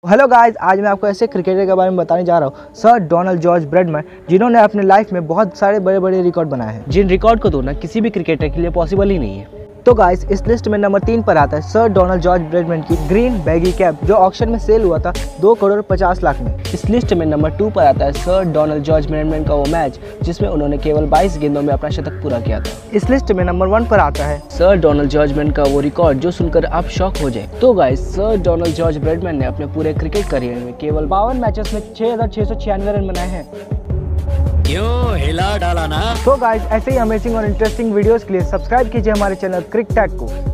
Hello guys, आज मैं आपको ऐसे क्रिकेटर के बारे में बताने जा रहा हूँ सर डोनाल्ड जॉर्ज ब्रैडमैन, जिन्होंने अपने लाइफ में बहुत सारे बड़े बड़े रिकॉर्ड बनाए हैं, जिन रिकॉर्ड को तोड़ना किसी भी क्रिकेटर के लिए पॉसिबल ही नहीं है। तो गाइस, इस लिस्ट में नंबर 3 पर आता है सर डोनाल्ड जॉर्ज ब्रैडमैन की ग्रीन बैगी कैप, जो ऑक्शन में सेल हुआ था 2 करोड़ 50 लाख में। इस लिस्ट में नंबर 2 पर आता है सर डोनाल्ड जॉर्ज ब्रैडमैन का वो मैच जिसमें उन्होंने केवल 22 गेंदों में अपना शतक पूरा किया था। इस लिस्ट में नंबर 1 पर आता है सर डोनाल्ड जॉर्ज ब्रैडमैन का वो रिकॉर्ड जो सुनकर आप शॉक हो जाए। तो guys, sir Donald George Bradman ने अपने पूरे क्रिकेट करियर में केवल 52 मैचेस में 6696 रन बनाए हैं। क्यों हिला डाला ना। तो गाइस, ऐसे ही अमेजिंग और इंटरेस्टिंग वीडियोस के लिए सब्सक्राइब कीजिए हमारे चैनल क्रिक टैग को।